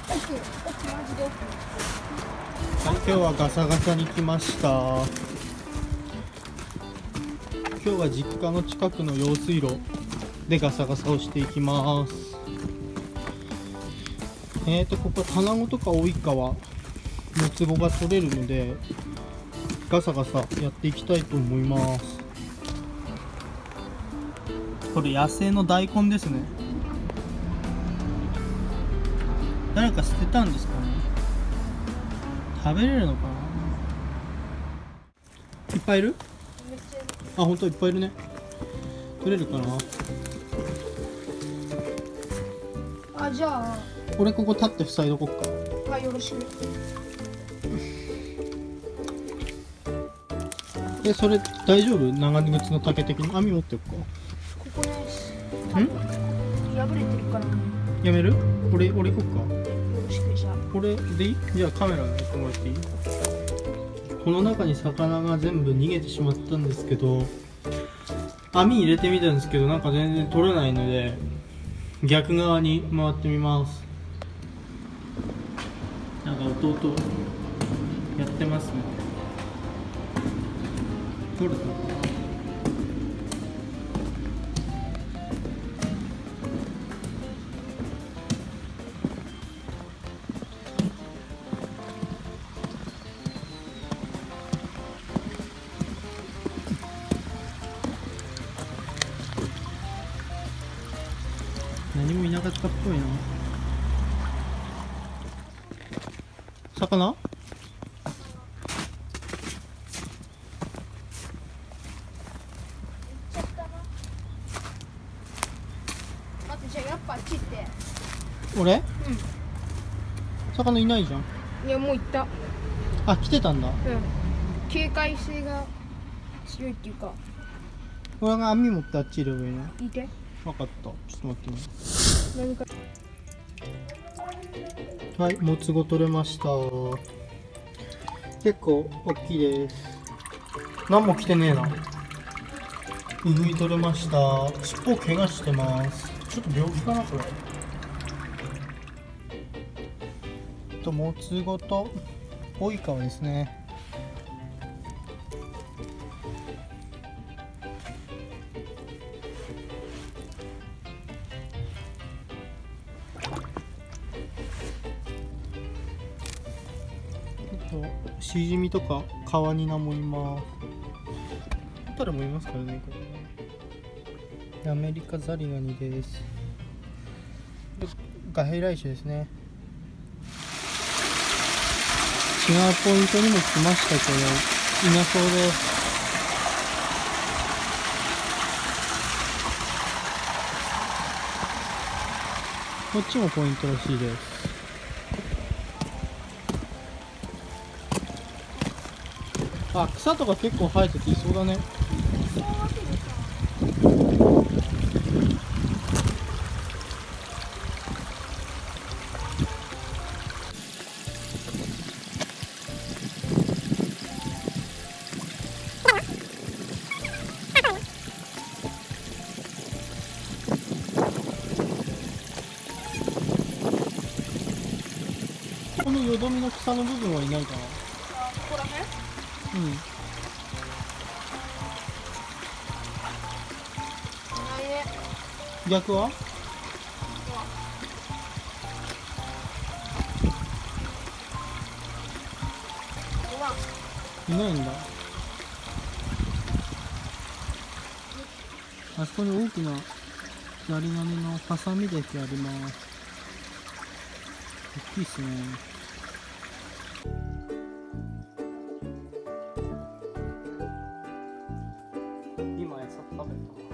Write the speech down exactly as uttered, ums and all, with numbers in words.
奥、奥マジで奥。 はい、今日はガサガサに来ました。今日は実家の近くの用水路でガサガサをしていきます。えーとここ卵とか多いかはもつごが取れるのでガサガサやっていきたいと思います。これ野生の大根ですね。誰か捨てたんですかね。食べれるのかな。いっぱいいる？ めっちゃいる。 あ、本当いっぱいいるね。取れるかな。 あ、じゃあ俺ここ立って塞いどこっか。 はい、よろしく。 え、それ大丈夫？長靴の竹的に網持っておくか。 ここねしん？ 破れてるからね。 やめる？俺俺行こっか。 よろしく。じゃあこれでいい？じゃあカメラやってもらっていい？この中に魚が全部逃げてしまったんですけど、網入れてみたんですけどなんか全然取れないので逆側に回ってみます。なんか弟やってますね。取れたのかな。何もいなかったっぽいな。魚？ 行っちゃったな。待って、じゃあやっぱあっち行って。 俺？ う魚いないじゃん。 ん。いや、もう行った。 あ、来てたんだ。 うん。警戒性が強いっていうか。 俺が網持ってあっちいればいいね。 いて。 分かった。ちょっと待ってね。 何か。 はい、もつご取れました。結構大きいです。何も来てねえな。うぐい取れました。尻尾怪我してます。ちょっと病気かなこれ。ともつごとオイカワですね。しじみとかカワニナもいます。ホタルもいますからねこれ。アメリカザリガニです。ガヘイライシュですね。違うポイントにも来ましたけどいなそうです。こっちもポイントらしいです。あ、草とか結構生えてていそうだね。 そうわけでさ。 このよどみの草の部分はいないかな。 あ、ここら辺？ うん。 ないね。 逆は？ ごまん。 いないんだ。あそこに大きなザリガニのハサミ歴あります。大きいっすね。今餌食べた。